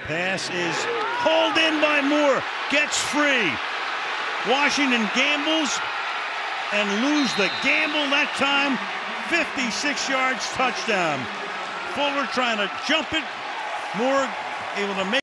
Pass is hauled in by Moore. Gets free. Washington gambles and lose the gamble that time. 56 yards, touchdown. Fuller trying to jump it. Moore able to make